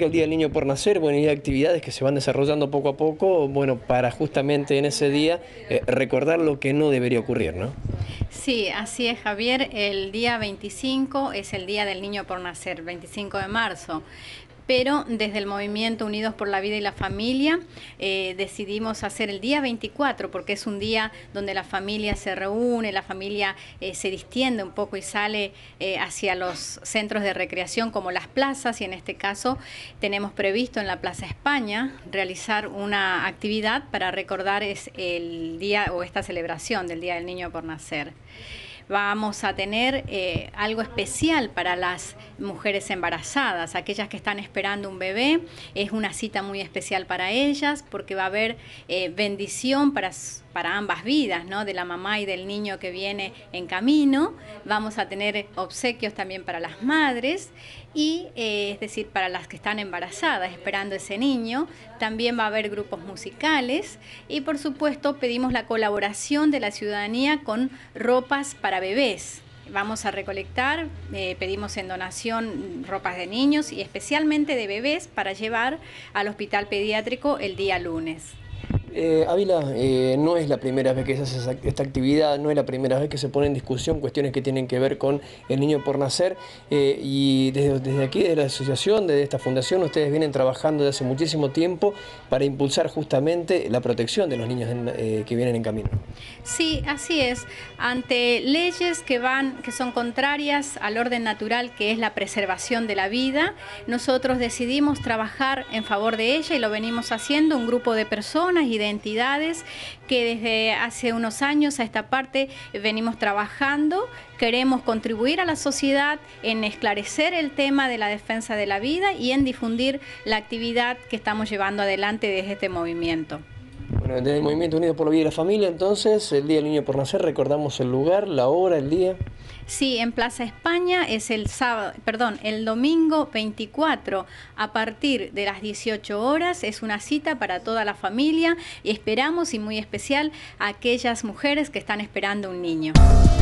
acerca el Día del Niño por Nacer, bueno, y hay actividades que se van desarrollando poco a poco, bueno, para justamente en ese día recordar lo que no debería ocurrir, ¿no? Sí, así es, Javier. El día 25 es el Día del Niño por Nacer, 25 de marzo. Pero desde el movimiento Unidos por la Vida y la Familia decidimos hacer el día 24 porque es un día donde la familia se reúne, la familia se distiende un poco y sale hacia los centros de recreación como las plazas, y en este caso tenemos previsto en la Plaza España realizar una actividad para recordar el día o esta celebración del Día del Niño por Nacer. Vamos a tener algo especial para las mujeres embarazadas, aquellas que están esperando un bebé. Es una cita muy especial para ellas porque va a haber bendición para ambas vidas, ¿no? De la mamá y del niño que viene en camino. Vamos a tener obsequios también para las madres y es decir, para las que están embarazadas esperando ese niño. También va a haber grupos musicales y por supuesto pedimos la colaboración de la ciudadanía con ropas para bebés. Vamos a recolectar, pedimos en donación ropas de niños y especialmente de bebés para llevar al hospital pediátrico el día lunes. Ávila, no es la primera vez que se hace esta actividad, no es la primera vez que se pone en discusión cuestiones que tienen que ver con el niño por nacer, y desde aquí, de la asociación, desde esta fundación, ustedes vienen trabajando desde hace muchísimo tiempo para impulsar justamente la protección de los niños que vienen en camino. Sí, así es. Ante leyes que son contrarias al orden natural, que es la preservación de la vida, nosotros decidimos trabajar en favor de ella y lo venimos haciendo un grupo de personas y de entidades que desde hace unos años a esta parte venimos trabajando. Queremos contribuir a la sociedad en esclarecer el tema de la defensa de la vida y en difundir la actividad que estamos llevando adelante desde este movimiento. Bueno, desde el Movimiento Unidos por la Vida y la Familia, entonces, el Día del Niño por Nacer, recordamos el lugar, la hora, el día. Sí, en Plaza España es el domingo 24 a partir de las 18 horas. Es una cita para toda la familia y esperamos, y muy especial, a aquellas mujeres que están esperando un niño.